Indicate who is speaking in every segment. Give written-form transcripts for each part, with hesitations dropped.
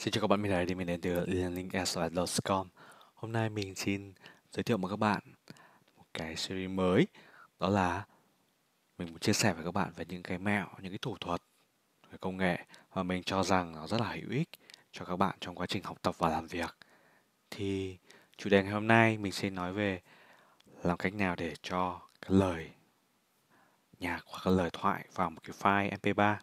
Speaker 1: Xin chào các bạn, mình đến từ learningaswell.com. Hôm nay mình xin giới thiệu với các bạn một cái series mới, đó là mình muốn chia sẻ với các bạn về những cái mẹo, những cái thủ thuật về công nghệ mà mình cho rằng nó rất là hữu ích cho các bạn trong quá trình học tập và làm việc. Thì chủ đề ngày hôm nay mình xin nói về làm cách nào để cho cái lời nhạc hoặc là lời thoại vào một cái file MP3.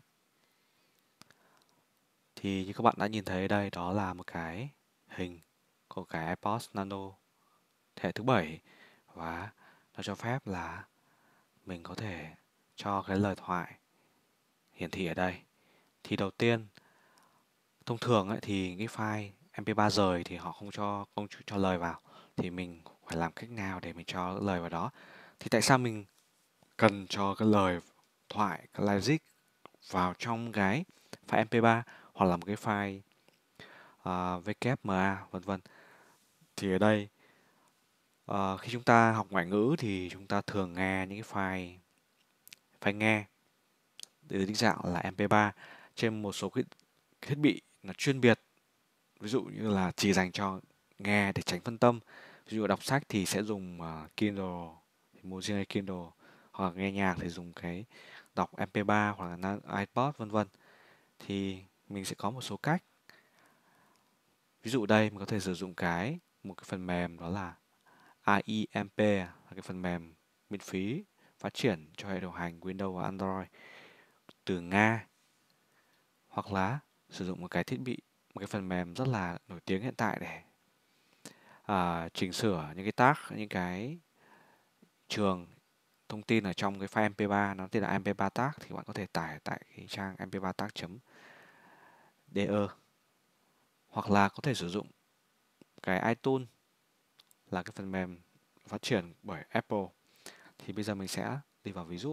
Speaker 1: Thì như các bạn đã nhìn thấy đây, đó là một cái hình của cái AirPods Nano thế hệ thứ 7 và nó cho phép là mình có thể cho cái lời thoại hiển thị ở đây. Thì đầu tiên, thông thường ấy, thì cái file MP3 rời thì họ không cho lời vào. Thì mình phải làm cách nào để mình cho lời vào đó. Thì tại sao mình cần cho cái lời thoại, cái logic vào trong cái file MP3 hoặc là một cái file WMA vân vân. Thì ở đây khi chúng ta học ngoại ngữ thì chúng ta thường nghe những cái file file nghe từ định dạng là MP3 trên một số cái thiết bị là chuyên biệt, ví dụ như là chỉ dành cho nghe để tránh phân tâm. Ví dụ đọc sách thì sẽ dùng Kindle, mua riêng cái Kindle, hoặc là nghe nhạc thì dùng cái đọc MP3 hoặc là iPod vân vân. Thì mình sẽ có một số cách. Ví dụ đây mình có thể sử dụng một cái phần mềm, đó là AIMP, là cái phần mềm miễn phí phát triển cho hệ điều hành Windows và Android từ Nga, hoặc là sử dụng một cái phần mềm rất là nổi tiếng hiện tại để chỉnh sửa những cái tag, những cái trường thông tin ở trong cái file MP3, nó tên là MP3 tag. Thì bạn có thể tải tại cái trang mp3tag.de, hoặc là có thể sử dụng cái iTunes, là cái phần mềm phát triển bởi Apple. Thì bây giờ mình sẽ đi vào ví dụ.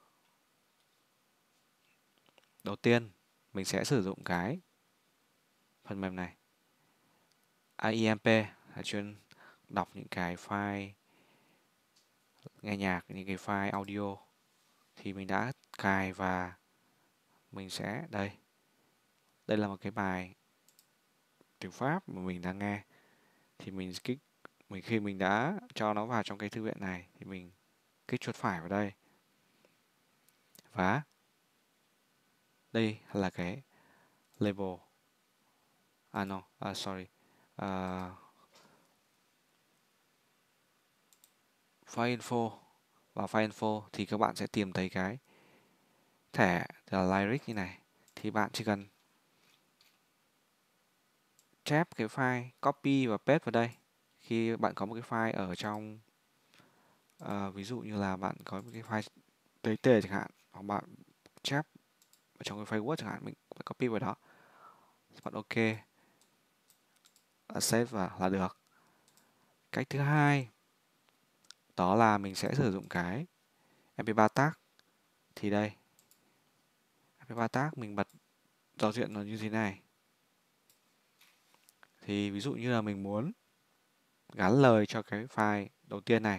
Speaker 1: Đầu tiên mình sẽ sử dụng cái phần mềm này, AIMP, là chuyên đọc những cái file nghe nhạc, những cái file audio. Thì mình đã cài và mình sẽ đây là một cái bài tiếng Pháp mà mình đang nghe. Thì khi mình đã cho nó vào trong cái thư viện này thì mình kích chuột phải vào đây, và đây là cái label sorry, uh, file info. Và file info thì các bạn sẽ tìm thấy cái thẻ là lyric như này. Thì bạn chỉ cần chép cái file, copy và paste vào đây. Khi bạn có một cái file ở trong ví dụ như là bạn có một cái file TT chẳng hạn, hoặc bạn chép ở trong cái file Word chẳng hạn, mình copy vào đó, bạn OK, save vào là được. Cách thứ hai, đó là mình sẽ sử dụng cái MP3 tag. Thì đây, MP3 tag mình bật giao diện nó như thế này. Thì ví dụ như là mình muốn gắn lời cho cái file đầu tiên này,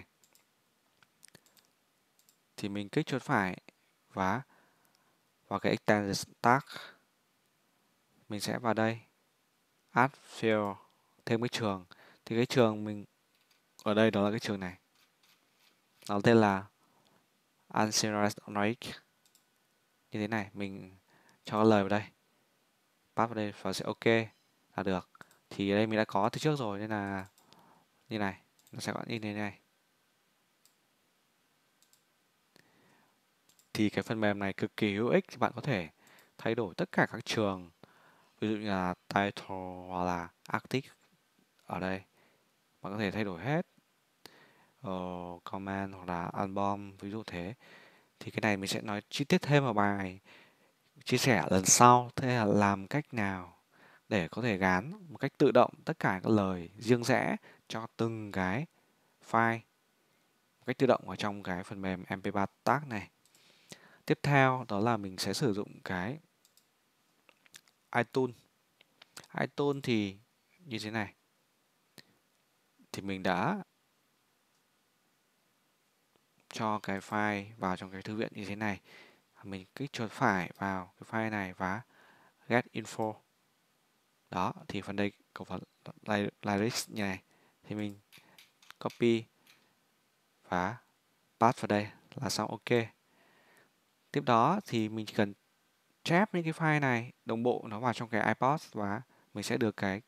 Speaker 1: thì mình kích chuột phải và vào cái extended tag, mình sẽ vào đây add field, thêm cái trường. Thì cái trường mình ở đây đó là cái trường này, nó tên là unserialized lyric, như thế này. Mình cho lời vào đây, pass vào đây và sẽ OK là được. Thì ở đây mình đã có từ trước rồi nên là như này, nó sẽ có như thế này. Thì cái phần mềm này cực kỳ hữu ích, thì bạn có thể thay đổi tất cả các trường, ví dụ như là title hoặc là artist. Ở đây bạn có thể thay đổi hết, comment hoặc là album, ví dụ thế. Thì cái này mình sẽ nói chi tiết thêm vào bài chia sẻ lần sau. Thế là làm cách nào để có thể gán một cách tự động tất cả các lời riêng rẽ cho từng cái file một cách tự động ở trong cái phần mềm MP3 tag này. Tiếp theo đó là mình sẽ sử dụng cái iTunes. iTunes thì như thế này. Thì mình đã cho cái file vào trong cái thư viện như thế này. Mình kích chuột phải vào cái file này và get info. Đó, thì phần đây có phần lyrics như này thì mình copy và paste vào đây là xong. Ok. Tiếp đó thì mình chỉ cần chép những cái file này đồng bộ nó vào trong cái iPod và mình sẽ được cái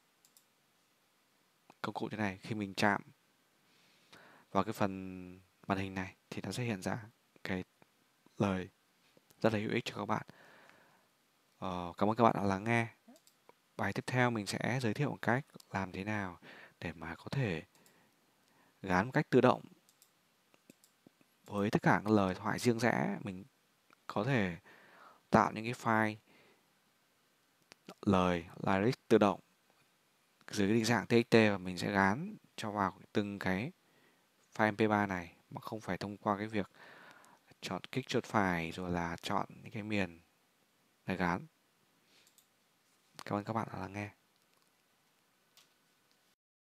Speaker 1: công cụ thế này. Khi mình chạm vào cái phần màn hình này thì nó sẽ hiện ra cái lời rất là hữu ích cho các bạn. Cảm ơn các bạn đã lắng nghe. Bài tiếp theo mình sẽ giới thiệu một cách làm thế nào để mà có thể gán một cách tự động với tất cả các lời thoại riêng rẽ. Mình có thể tạo những cái file lời lyrics tự động dưới cái định dạng TXT và mình sẽ gán cho vào từng cái file MP3 này mà không phải thông qua cái việc chọn kích chuột phải rồi là chọn những cái miền để gán. Cảm ơn các bạn đã lắng nghe.